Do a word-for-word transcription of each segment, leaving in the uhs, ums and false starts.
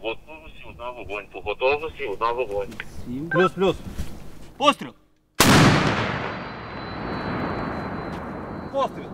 готовності, одна вогонь. По готовності, одна вогонь. Плюс, плюс. Постріл. Постріл.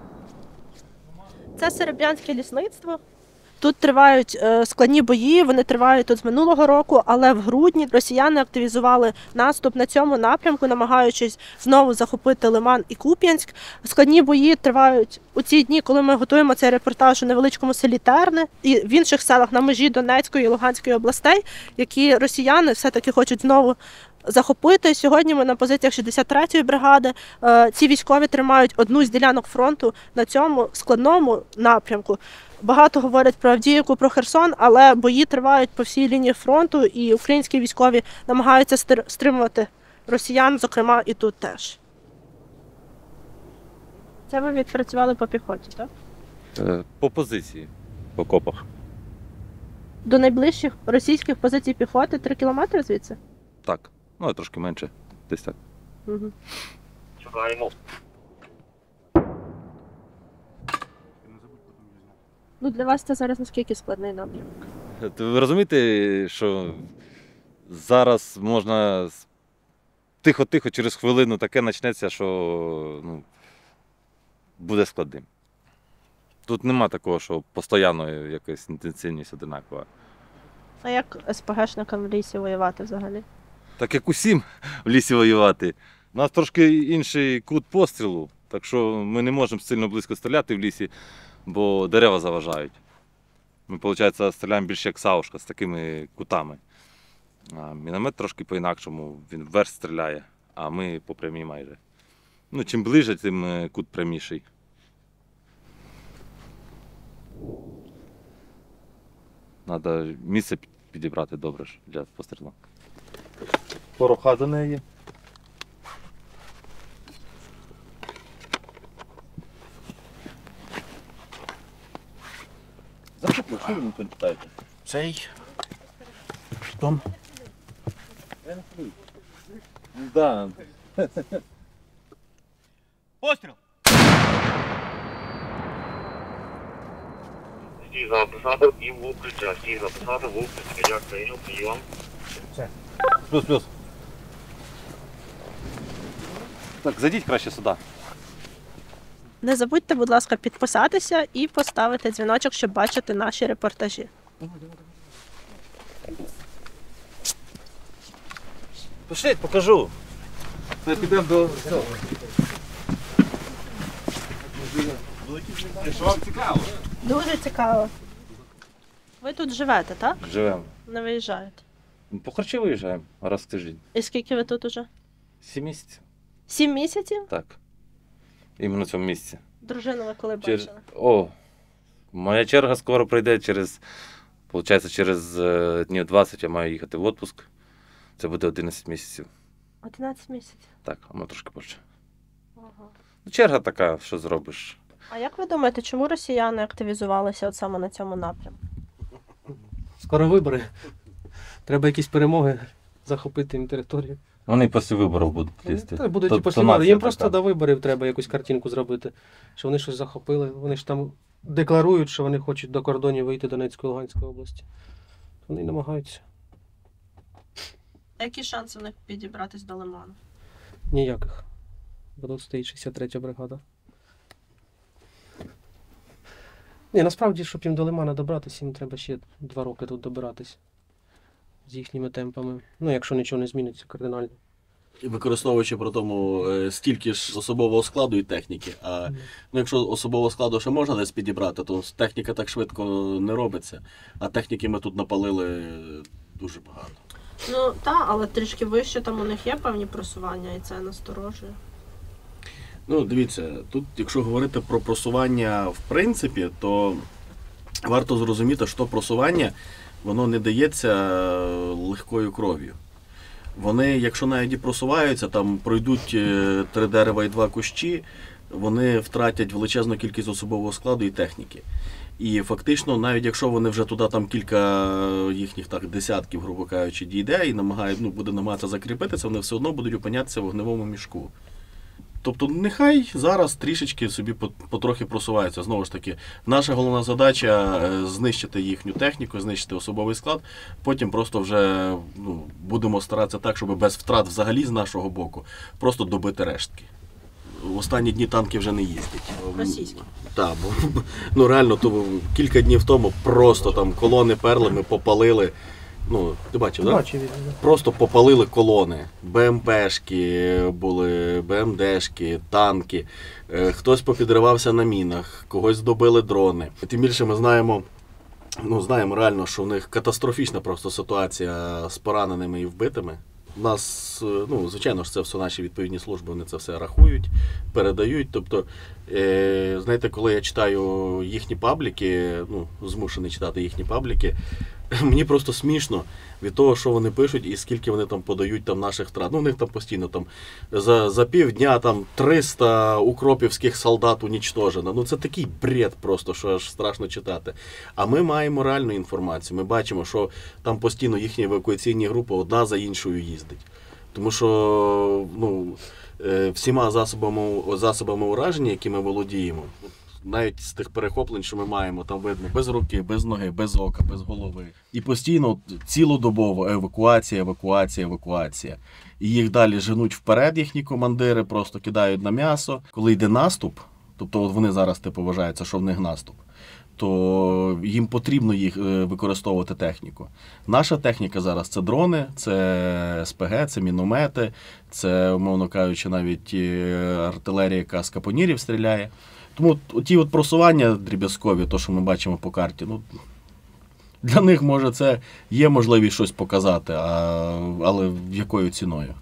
Це Серебрянське лісництво. Тут тривають е, складні бої, вони тривають тут з минулого року, але в грудні росіяни активізували наступ на цьому напрямку, намагаючись знову захопити Лиман і Куп'янськ. Складні бої тривають у ці дні, коли ми готуємо цей репортаж у невеличкому селі Терне і в інших селах на межі Донецької і Луганської областей, які росіяни все-таки хочуть знову захопити. Сьогодні ми на позиціях шістдесят третьої бригади. Ці військові тримають одну з ділянок фронту на цьому складному напрямку. Багато говорять про Авдіївку, про Херсон, але бої тривають по всій лінії фронту, і українські військові намагаються стримувати росіян, зокрема і тут теж. Це ви відпрацювали по піхоті, так? По позиції, по копах. До найближчих російських позицій піхоти три кілометри звідси? Так, ну трошки менше, десь так. Угу. Чекаємо. Ну, для вас це зараз наскільки складний напрямок? Ви розумієте, що зараз можна тихо-тихо, через хвилину таке почнеться, що ну, буде складним. Тут нема такого, що постійно якась інтенсивність одинакова. А як ес-пе-гешникам в лісі воювати взагалі? Так як усім в лісі воювати. У нас трошки інший кут пострілу, так що ми не можемо сильно близько стріляти в лісі, бо дерева заважають. Ми, виходить, стріляємо більше як саушка, з такими кутами. А міномет трошки по-інакшому, він вверх стріляє, а ми по прямій майже. Ну, чим ближче, тим кут пряміший. Треба місце підібрати добре для пострілу. Пороха до неї. Захопив, що ви не питаєте? Цей Том. Да. Постріл! Стій записати і в укриття. Стій записати в укриття. Як прийняв, прийом. Плюс, плюс. Так, зайдіть краще сюди. Не забудьте, будь ласка, підписатися і поставити дзвіночок, щоб бачити наші репортажі. Пошліть, покажу. Ми підемо до цього. Що вам цікаво? Дуже цікаво. Ви тут живете, так? Живемо. Не виїжджаєте. По харчі виїжджаємо раз в тиждень. І скільки ви тут уже? Сім місяців. Сім місяців? Так. Іменно в цьому місці. Дружину ви коли Через... бачили? О, моя черга скоро прийде через, виходить, через днів двадцять я маю їхати в відпуск. Це буде одинадцять місяців. одинадцять місяців? Так, а ми трошки більше. Ага. Черга така, що зробиш. А як ви думаєте, чому росіяни активізувалися от саме на цьому напрямку? Скоро вибори. Треба якісь перемоги, захопити їм територію. Вони після виборів будуть лізти. Та будуть То- і після тонація виборів. Їм така. просто до виборів треба якусь картинку зробити, що вони щось захопили. Вони ж там декларують, що вони хочуть до кордонів вийти Донецької і Луганської області. Вони намагаються. А які шанси в них підібратись до Лиману? Ніяких. Бо тут стоїть шістдесят третя бригада. Ні, насправді, щоб їм до Лимана добратися, їм треба ще два роки тут добиратись. З їхніми темпами. Ну, якщо нічого не зміниться кардинально. Використовуючи при тому е, стільки ж особового складу і техніки. А ну, якщо особового складу ще можна десь підібрати, то техніка так швидко не робиться. А техніки ми тут напалили дуже багато. Ну так, але трішки вище там у них є певні просування, і це насторожує. Ну, дивіться, тут, якщо говорити про просування в принципі, то варто зрозуміти, що просування, воно не дається легкою кров'ю. Вони, якщо навіть і просуваються, там пройдуть три дерева і два кущі, вони втратять величезну кількість особового складу і техніки. І фактично, навіть якщо вони вже туди там кілька їхніх так десятків, грубо кажучи, дійде і намагають, ну, буде намагатися закріпитися, вони все одно будуть опинятися в вогневому мішку. Тобто, нехай зараз трішечки собі потрохи просуваються. Знову ж таки, наша головна задача – знищити їхню техніку, знищити особовий склад. Потім просто вже ну, будемо старатися так, щоб без втрат взагалі з нашого боку просто добити рештки. В останні дні танки вже не їздять. Російські. Так, бо ну, реально то, кілька днів тому просто там колони перли, ми попалили. Ну, ти бачив, так? Бачив, да? Просто попалили колони. БМПшки були, БМДшки, танки. Е, Хтось попідривався на мінах, когось добили дрони. Тим більше ми знаємо, ну, знаємо реально, що в них катастрофічна просто ситуація з пораненими і вбитими. У нас, ну, звичайно ж, це все наші відповідні служби, вони це все рахують, передають. Тобто, е, знаєте, коли я читаю їхні пабліки, ну, змушений читати їхні пабліки, мені просто смішно від того, що вони пишуть і скільки вони там подають там наших втрат. Ну, у них там постійно там за, за півдня там триста укропівських солдат унічтожено. Ну, це такий бред просто, що аж страшно читати. А ми маємо реальну інформацію. Ми бачимо, що там постійно їхні евакуаційні групи одна за іншою їздить. Тому що, ну, всіма засобами, засобами ураження, які ми володіємо, навіть з тих перехоплень, що ми маємо, там видно без руки, без ноги, без ока, без голови. І постійно цілодобово евакуація, евакуація, евакуація. І їх далі женуть вперед, їхні командири, просто кидають на м'ясо. Коли йде наступ, тобто от вони зараз типу вважаються, що в них наступ, то їм потрібно їх використовувати техніку. Наша техніка зараз це дрони, це СПГ, це міномети, це, умовно кажучи, навіть артилерія, яка з капонірів стріляє. Тому ті от просування дріб'язкові, то, що ми бачимо по карті, ну, для них, може, це є можливість щось показати, а, але якою ціною?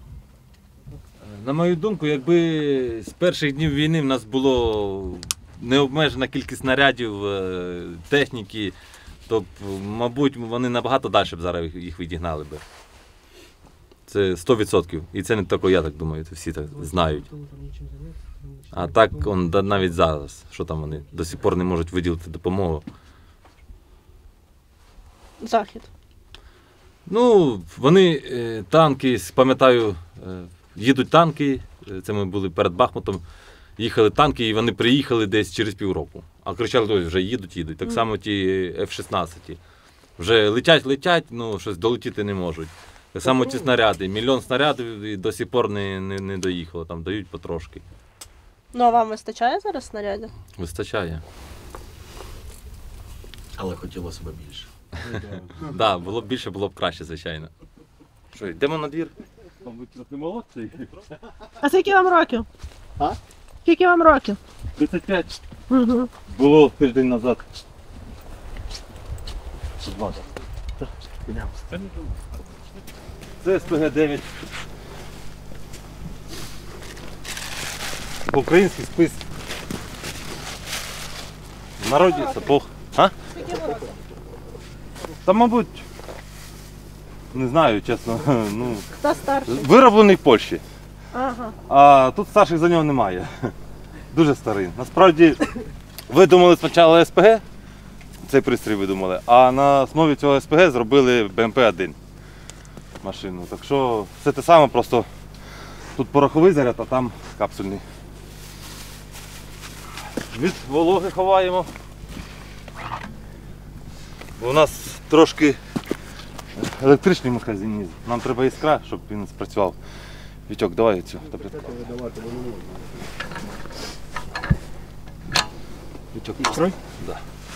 На мою думку, якби з перших днів війни в нас було необмежена кількість снарядів, техніки, то, мабуть, вони набагато далі б зараз їх відігнали би. Це сто відсотків. І це не тільки я так думаю, це всі так знають. А так, он, навіть зараз, що там вони до сих пор не можуть виділити допомогу. Захід. Ну, вони танки, пам'ятаю, їдуть танки, це ми були перед Бахмутом, їхали танки і вони приїхали десь через півроку. А кричали, ось вже їдуть, їдуть. Так само ті еф шістнадцять. Вже летять, летять, ну щось долетіти не можуть. Так само ті снаряди. Мільйон снарядів і до сих пор не, не, не доїхало, там дають потрошки. Ну, а вам вистачає зараз снарядів? Вистачає. Але хотілося б більше. Так, да, було б більше, було б краще, звичайно. Що, йдемо на двір? А скільки вам років? А? Скільки вам років? тридцять п'ять. Угу. Було тиждень назад. Це ес пе ге дев'ять. По-українськи спис. В народі сапог. А? Та, мабуть, не знаю, чесно. Ну, Хто старший? вироблений в Польщі. Ага. А тут старших за нього немає. Дуже старий. Насправді видумали спочатку ес пе ге, цей пристрій видумали, а на основі цього ес пе ге зробили бе ем пе один машину. Так що все те саме, просто тут пороховий заряд, а там капсульний. Від вологи ховаємо. У нас трошки електричний механізм. Нам треба іскра, щоб він спрацював. Вітьок, давай цю таблетку. Вітьок, іскрой? Да.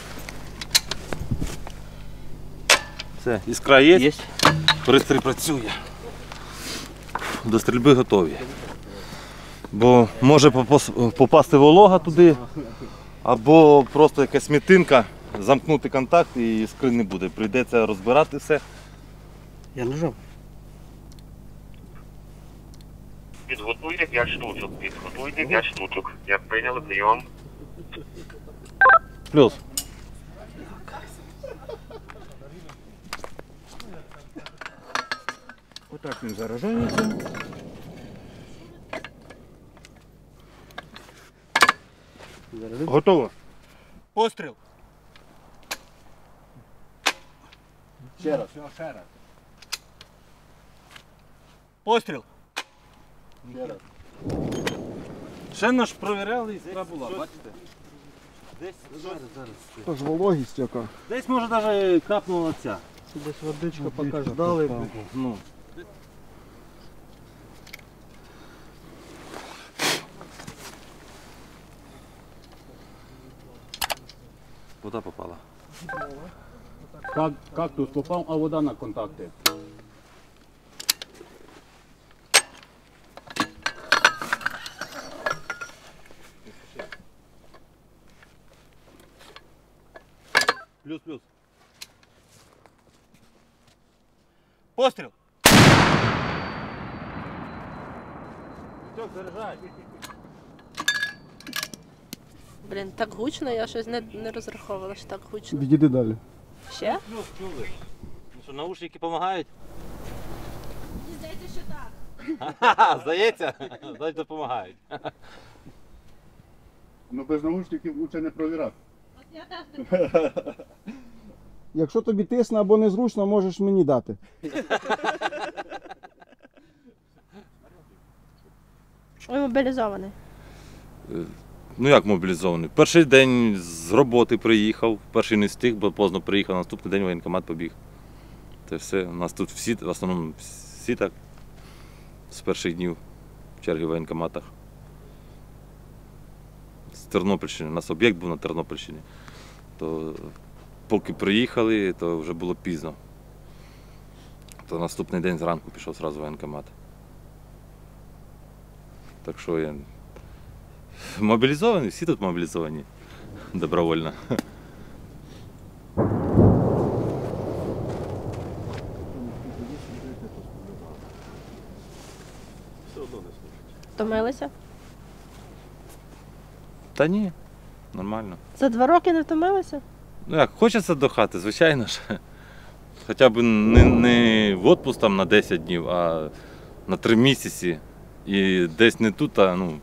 Все, іскра є? Є. Пристрій працює. До стрільби готові. Бо може попасти волога туди, або просто якась мітинка, замкнути контакт і іскри не буде. Прийдеться розбирати все. Я нажав. Підготуйте п'ять штучок. Підготуйте п'ять штучок. Як прийняли прийом. Плюс. Отак він заражається. Готово. Постріл. Ще раз. Ще раз. Постріл. Ще раз. Ще наш провіряли, і зра була, бачите? Десь, зараз, зараз. Тож вологість яка. Десь може навіть капнула ця. Десь водичка поки Водичка ждали. така. Ну. Вода попала. Как, кактус попав, а вода на контакти. Плюс-плюс. Постріл! Вітьок, заряджай. Блін, так гучно, я щось не, не розраховувала, що так гучно. Відійди далі. Ще? Плюс, чули. Ну що, наушники допомагають? Мені здається, що так. Ха-ха, здається? Значить допомагають. Ну без наушників лучше не провірати. От я теж Якщо тобі тисне або незручно, можеш мені дати. Ой, мобілізований. Ну як мобілізований? Перший день з роботи приїхав, перший не встиг, бо поздно приїхав, наступний день в воєнкомат побіг. Це все. У нас тут всі, в основному всі так з перших днів в черги в воєнкоматах. З Тернопільщини, у нас об'єкт був на Тернопільщині. То поки приїхали, то вже було пізно. То наступний день зранку пішов одразу в воєнкомат. Так що я мобілізований, всі тут мобілізовані добровольно. Втомилися? Та ні, нормально. За два роки не втомилися? Ну як, хочеться до хати, звичайно ж. Хоча б не, не в отпуск там на десять днів, а на три місяці. І десь не тут, а ну.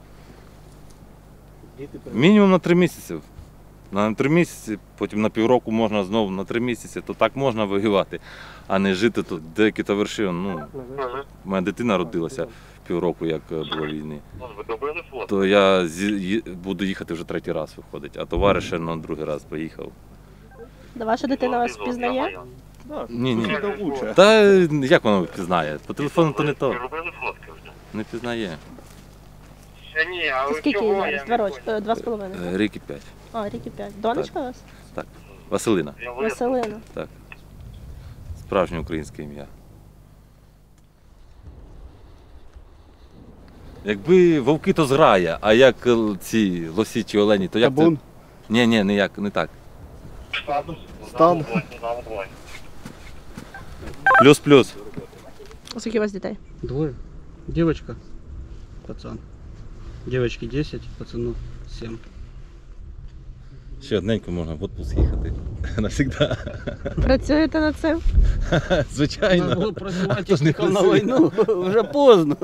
Мінімум на три місяці. На три місяці, потім на півроку можна знову на три місяці, то так можна воювати, а не жити тут. Деякі товариші, ну, у мене дитина родилася півроку, як було війни. Ви добили фото? То я зі- ї- буду їхати вже третій раз виходить, а товариш ще на другий раз поїхав. Да ваша дитина вас впізнає? Ні, ні. Уче. Та як воно впізнає? По телефону то не Ви то. робили фотки вже? Не впізнає. Ще ні, а ви Скільки їй чого? зараз? Я Два не роки? понял. Е, Два з половиною. Е, Рік і п'ять. А, рік і п'ять. Донечка у вас? Василина. Я вияснив. Василина. Справжнє українське ім'я. Якби вовки, то зграя, а як е, ці лосі чи олені, то як це? Табун. Ні, ні, не як, не так. Стадо. Стадо. Стадо, давай. Плюс-плюс. Скільки у вас дітей? Двое. Девочка, пацан. Девочке десять, пацану семь. Ще одненько можна в отпуск їхати. Навсігда. Працюєте над цим? Звичайно. Надо было проживать, то ж не ехал на працює. войну. Уже поздно.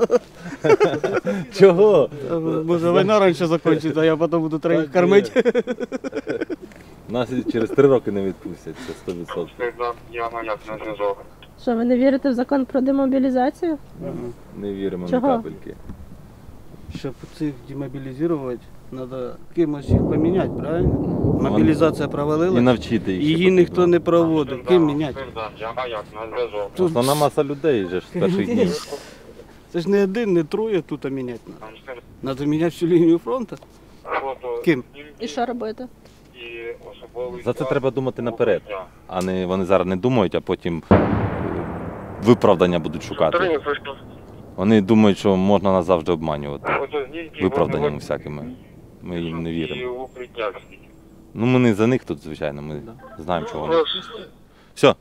Чого? Може війна раніше закінчиться, а я потім буду троїх кормити. Нас і через три роки не відпустять, це сто відсотків. Сказав, я маяк на зв'язок. Що, ви не вірите в закон про демобілізацію? Не віримо Чого? на капельки. Щоб цих демобілізувати, треба кимось їх поміняти, правильно? Мобілізація І провалилась, навчити їх. ще її ніхто потрібно. не проводив. Ким міняти? Сказав, я маяк на зв'язок. Основна маса людей вже ж з перших днів. Це ж не один, не троє тут а міняти треба. Там скажи, Треба міняти всю лінію фронту. фото Ким? І що робити? і особовий За це склад треба думати наперед. укриття. А не вони зараз не думають, а потім е, виправдання будуть шукати. Три, ви що? Вони думають, що можна нас завжди обманювати. Ото знімки, Виправданнями вони- всякими. Ми їм не І віримо. в укриття всі. Ну ми не за них тут, звичайно, ми знаємо, чого вони. Ну, Все.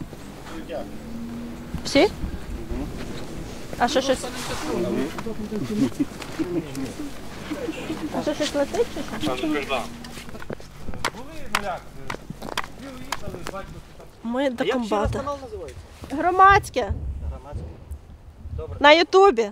Всі? А що щось? А що щось летить чи що? там сказав. Ми до комбата. Громадське. На Ютубі.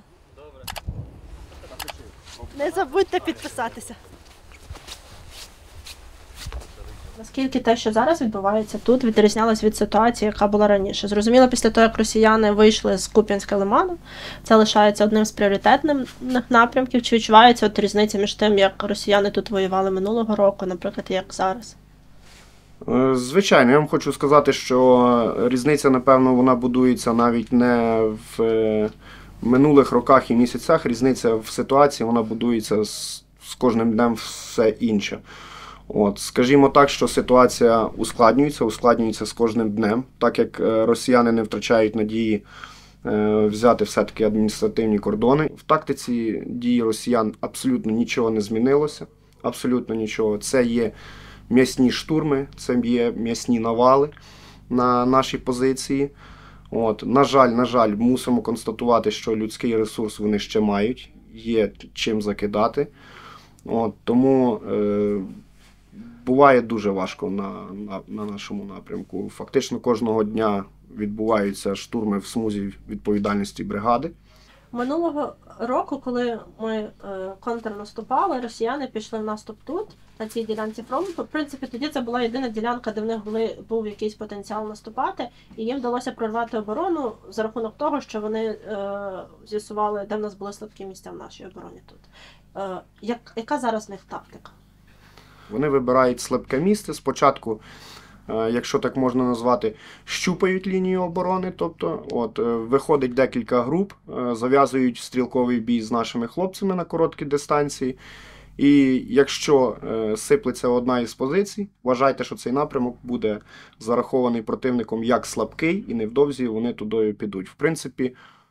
Не забудьте підписатися. Наскільки те, що зараз відбувається тут, відрізнялось від ситуації, яка була раніше? Зрозуміло, після того, як росіяни вийшли з Куп'янська лиману, це лишається одним з пріоритетних напрямків. Чи відчувається от різниця між тим, як росіяни тут воювали минулого року, наприклад, як зараз? Звичайно, я вам хочу сказати, що різниця, напевно, вона будується навіть не в минулих роках і місяцях. Різниця в ситуації, вона будується з, з кожним днем все інше. От, скажімо так, що ситуація ускладнюється, ускладнюється з кожним днем, так як росіяни не втрачають надії е, взяти все-таки адміністративні кордони. В тактиці дії росіян абсолютно нічого не змінилося, абсолютно нічого. Це є м'ясні штурми, це є м'ясні навали на нашій позиції. От, на жаль, на жаль, мусимо констатувати, що людський ресурс вони ще мають, є чим закидати. От, тому е, буває дуже важко на, на, на нашому напрямку. Фактично кожного дня відбуваються штурми в смузі відповідальності бригади. Минулого року, коли ми е, контрнаступали, росіяни пішли в наступ тут, на цій ділянці фронту. В принципі, тоді це була єдина ділянка, де в них були, був якийсь потенціал наступати, і їм вдалося прорвати оборону за рахунок того, що вони е, з'ясували, де в нас були слабкі місця в нашій обороні тут. Е, як, яка зараз в них тактика? Вони вибирають слабке місце. Спочатку, якщо так можна назвати, щупають лінію оборони, тобто от, виходить декілька груп, зав'язують стрілковий бій з нашими хлопцями на короткій дистанції. І якщо сиплеться одна із позицій, вважайте, що цей напрямок буде зарахований противником як слабкий, і невдовзі вони туди підуть. В принципі,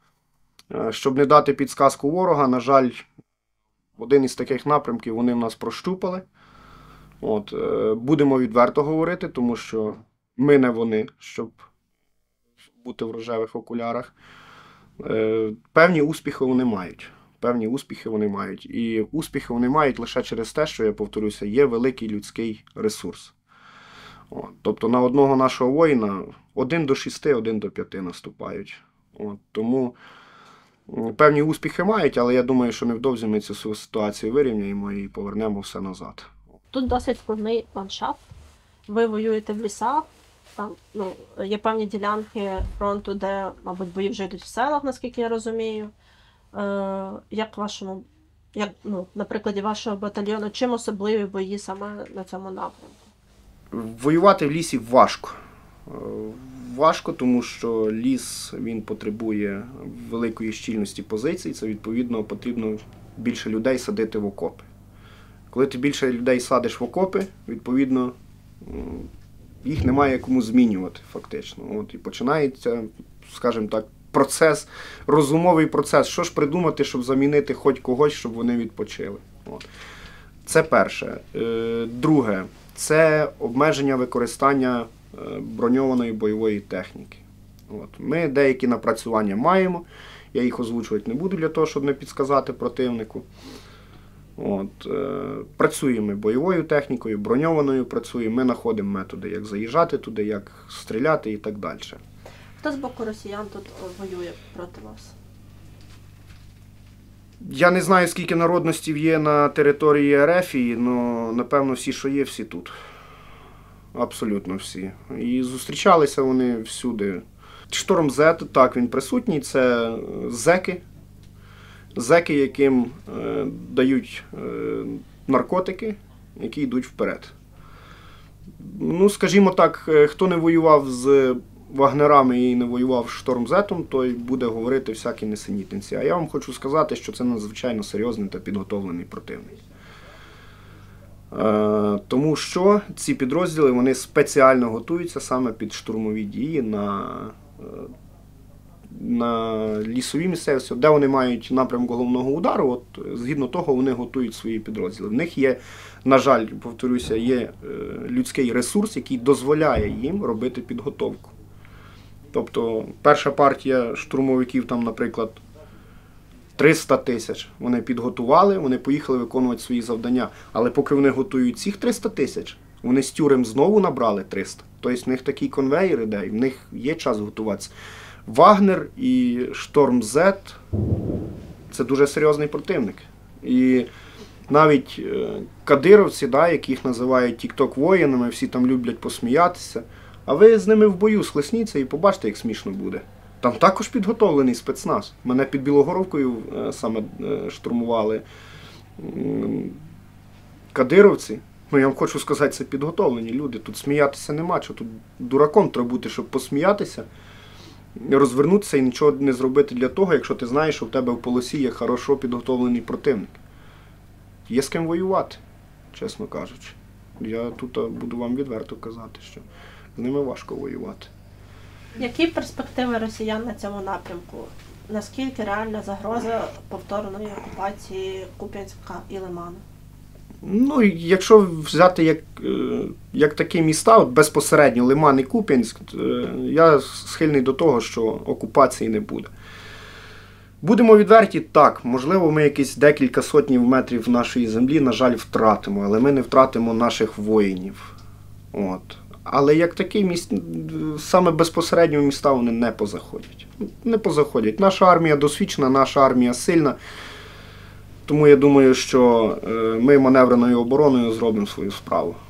щоб не дати підсказку ворога, на жаль, один із таких напрямків вони в нас прощупали. От, будемо відверто говорити, тому що ми не вони, щоб бути в рожевих окулярах. Певні успіхи вони мають. Певні успіхи вони мають. І успіхи вони мають лише через те, що, я повторюся, є великий людський ресурс. От, тобто на одного нашого воїна один до шести, один до п'яти наступають. От, тому певні успіхи мають, але я думаю, що невдовзі ми цю ситуацію вирівняємо і повернемо все назад. Тут досить складний ландшафт. Ви воюєте в лісах, там ну, є певні ділянки фронту, де, мабуть, бої вже йдуть в селах, наскільки я розумію. Е, як вашому, як, ну, на прикладі вашого батальйону, чим особливі бої саме на цьому напрямку? Воювати в лісі важко. Важко, тому що ліс, він потребує великої щільності позицій, це, відповідно, потрібно більше людей садити в окопи. Коли ти більше людей садиш в окопи, відповідно, їх немає кому змінювати, фактично. От, і починається, скажімо так, процес, розумовий процес. Що ж придумати, щоб замінити хоч когось, щоб вони відпочили. От. Це перше. Друге, це обмеження використання броньованої бойової техніки. От. Ми деякі напрацювання маємо, я їх озвучувати не буду для того, щоб не підсказати противнику. От, е, працюємо бойовою технікою, броньованою працюємо, ми знаходимо методи, як заїжджати туди, як стріляти і так далі. Хто з боку росіян тут воює проти вас? Я не знаю, скільки народностей є на території РФ, але, напевно, всі, що є, всі тут. Абсолютно всі. І зустрічалися вони всюди. Шторм Зет, так, він присутній, це зеки. Зеки, яким е, дають е, наркотики, які йдуть вперед. Ну, скажімо так, хто не воював з вагнерами і не воював з Штормзетом, той буде говорити всякі несенітниці. А я вам хочу сказати, що це надзвичайно серйозний та підготовлений противник. Е, тому що ці підрозділи, вони спеціально готуються саме під штурмові дії на е, на лісовій місцевості, де вони мають напрямок головного удару, от згідно того вони готують свої підрозділи. В них є, на жаль, повторюся, є людський ресурс, який дозволяє їм робити підготовку. Тобто перша партія штурмовиків, там, наприклад, триста тисяч, вони підготували, вони поїхали виконувати свої завдання, але поки вони готують цих триста тисяч, вони з тюрем знову набрали триста. Тобто в них такий конвейер іде, і в них є час готуватися. Вагнер і Шторм Зет – це дуже серйозний противник. І навіть е, кадировці, да, яких називають тік-ток-воїнами, всі там люблять посміятися, а ви з ними в бою схлесніться і побачите, як смішно буде. Там також підготовлений спецназ. Мене під Білогоровкою е, саме е, штурмували м, кадировці. Ну, я вам хочу сказати, це підготовлені люди. Тут сміятися нема чого. Тут дураком треба бути, щоб посміятися, розвернутися і нічого не зробити для того, якщо ти знаєш, що в тебе в полосі є хорошо підготовлений противник. Є з ким воювати, чесно кажучи. Я тут буду вам відверто казати, що з ними важко воювати. Які перспективи росіян на цьому напрямку? Наскільки реальна загроза повторної окупації Куп'янська і Лиману? Ну, якщо взяти як, е, як такі міста, от безпосередньо Лиман і Куп'янськ, е, я схильний до того, що окупації не буде. Будемо відверті, так, можливо, ми якісь декілька сотнів метрів нашої землі, на жаль, втратимо, але ми не втратимо наших воїнів. От. Але як такі міст, саме безпосередньо міста вони не позаходять. Не позаходять. Наша армія досвідчена, наша армія сильна. Тому я думаю, що ми маневреною обороною зробимо свою справу.